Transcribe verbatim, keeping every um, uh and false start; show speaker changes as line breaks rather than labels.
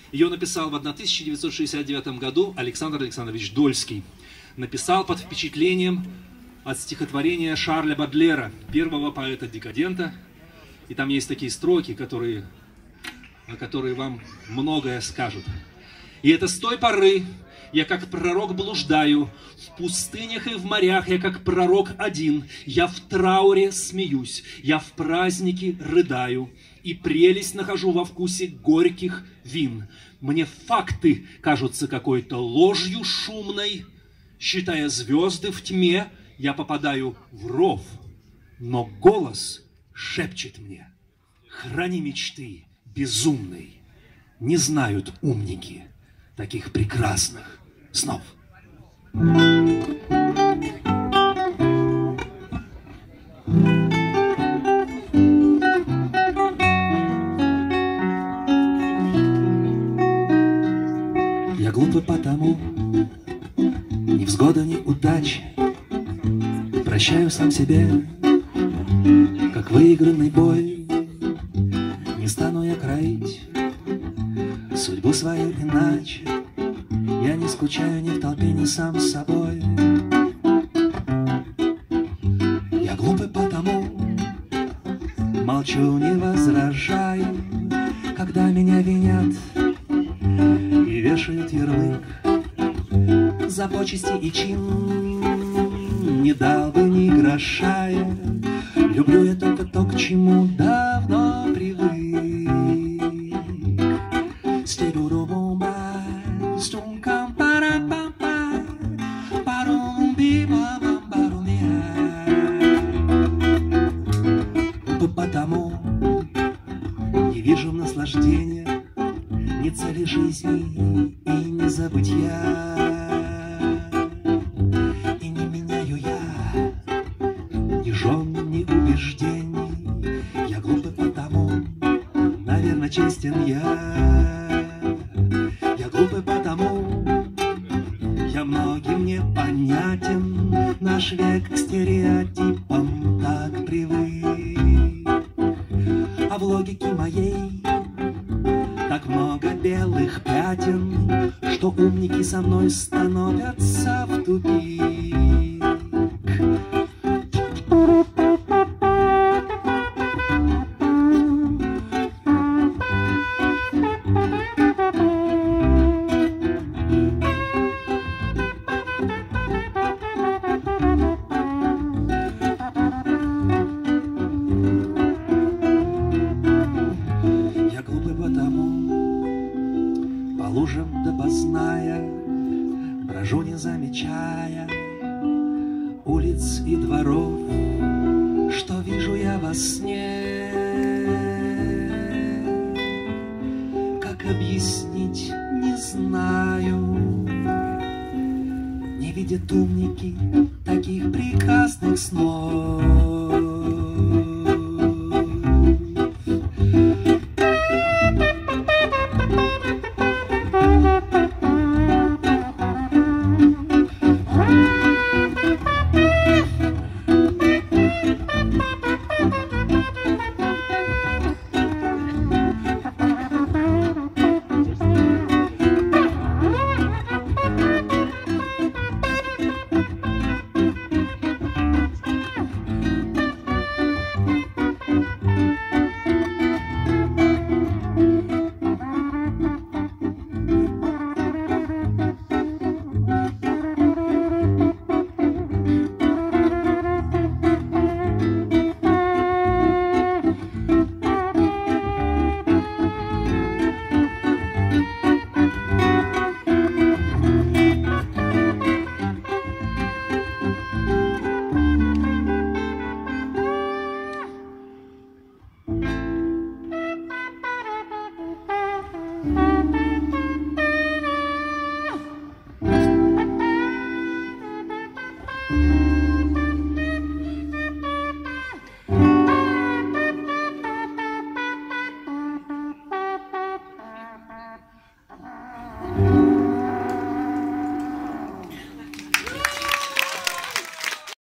Ее написал в тысяча девятьсот шестьдесят девятом году Александр Александрович Дольский. Написал под впечатлением от стихотворения Шарля Бодлера, первого поэта-декадента. И там есть такие строки, которые, которые вам многое скажут. И это с той поры я как пророк блуждаю, в пустынях и в морях я как пророк один. Я в трауре смеюсь, я в празднике рыдаю, и прелесть нахожу во вкусе горьких вин. Мне факты кажутся какой-то ложью шумной. Считая звезды в тьме, я попадаю в ров, но голос шепчет мне: храни мечты безумной. Не знают умники таких прекрасных снов. Я глупый потому, невзгода, неудачи прощаю сам себе, как выигранный бой. Не стану я кроить судьбу свою иначе. Я не скучаю ни в толпе, ни сам с собой. Я глупый потому, молчу, не возражаю, когда меня винят и вешают ярлык за почести и чин. Не дал бы ни гроша я, люблю я только то, к чему давно привык. Потому не вижу наслаждения, ни цели жизни и ни забытья. И не меняю я ни жен, ни убеждений. Я глупый потому, наверное, честен я. Я глупый потому, я многим непонятен. Наш век к стереотипам так привык. А в логике моей так много белых пятен, что умники со мной становятся в тупик. По лужам допоздная брожу, не замечая улиц и дворов, что вижу я во сне. Как объяснить, не знаю. Не видят умники таких прекрасных снов.